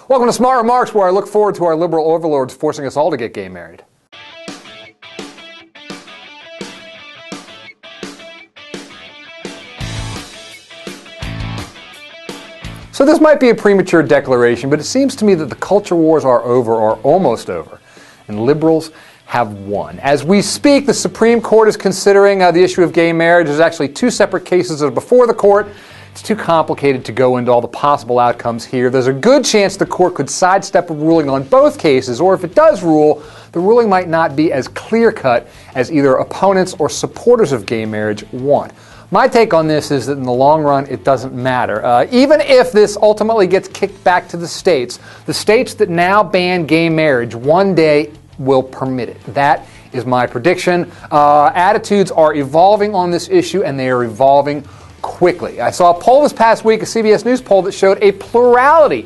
Welcome to Smart Remarks, where I look forward to our liberal overlords forcing us all to get gay married. So this might be a premature declaration, but it seems to me that the culture wars are over, or almost over, and liberals have won. As we speak, the Supreme Court is considering the issue of gay marriage. There's actually two separate cases that are before the court. It's too complicated to go into all the possible outcomes here. There's a good chance the court could sidestep a ruling on both cases, or if it does rule, the ruling might not be as clear-cut as either opponents or supporters of gay marriage want. My take on this is that in the long run, it doesn't matter. Even if this ultimately gets kicked back to the states that now ban gay marriage one day will permit it. That is my prediction. Attitudes are evolving on this issue, and they are evolving quickly. I saw a poll this past week, a CBS News poll, that showed a plurality.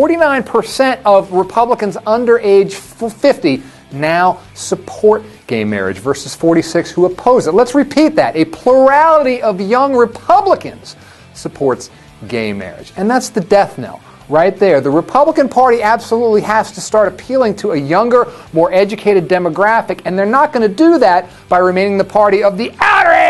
49% of Republicans under age 50 now support gay marriage versus 46 who oppose it. Let's repeat that. A plurality of young Republicans supports gay marriage. And that's the death knell right there. The Republican Party absolutely has to start appealing to a younger, more educated demographic, and they're not going to do that by remaining the party of the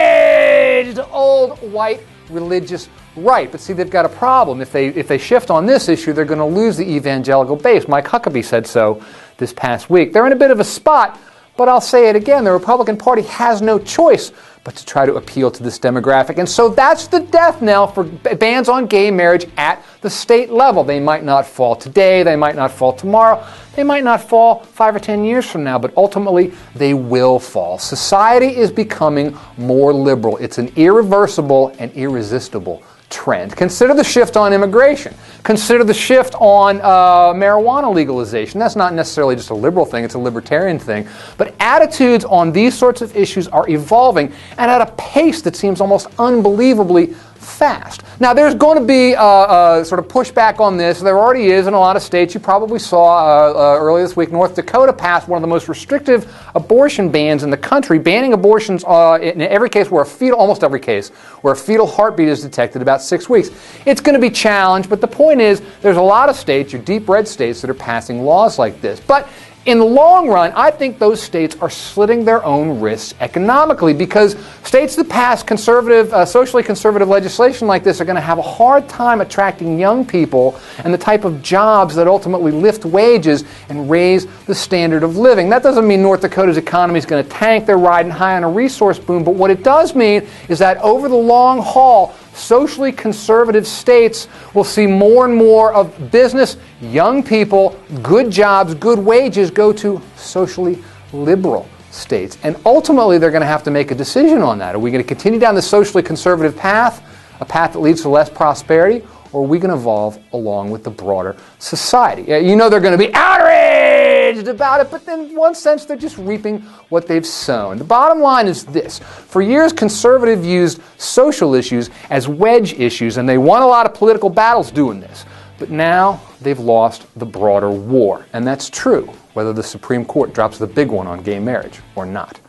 outraged old white religious right. But see, they've got a problem. If they shift on this issue, they're going to lose the evangelical base. Mike Huckabee said so this past week. They're in a bit of a spot, but I'll say it again, the Republican Party has no choice but to try to appeal to this demographic. And so that's the death knell for bans on gay marriage at the state level. They might not fall today, they might not fall tomorrow, they might not fall 5 or 10 years from now, but ultimately they will fall. Society is becoming more liberal. It's an irreversible and irresistible trend. Consider the shift on immigration. Consider the shift on marijuana legalization. That's not necessarily just a liberal thing, it's a libertarian thing. But attitudes on these sorts of issues are evolving, and at a pace that seems almost unbelievably fast. Now, there's going to be sort of pushback on this. There already is in a lot of states. You probably saw earlier this week, North Dakota passed one of the most restrictive abortion bans in the country, banning abortions in every case where almost every case, where a fetal heartbeat is detected about 6 weeks. It's going to be challenged, but the point is there's a lot of states, your deep red states, that are passing laws like this. But in the long run, I think those states are slitting their own wrists economically, because states that pass socially conservative legislation like this are going to have a hard time attracting young people and the type of jobs that ultimately lift wages and raise the standard of living. That doesn't mean North Dakota's economy is going to tank. They're riding high on a resource boom. But what it does mean is that over the long haul, socially conservative states will see more and more of business, young people, good jobs, good wages go to socially liberal states. And ultimately, they're going to have to make a decision on that. Are we going to continue down the socially conservative path, a path that leads to less prosperity, or are we going to evolve along with the broader society? You know they're going to be outraged about it, but in one sense, they're just reaping what they've sown. The bottom line is this. For years, conservatives used social issues as wedge issues, and they won a lot of political battles doing this. But now, they've lost the broader war. And that's true, whether the Supreme Court drops the big one on gay marriage or not.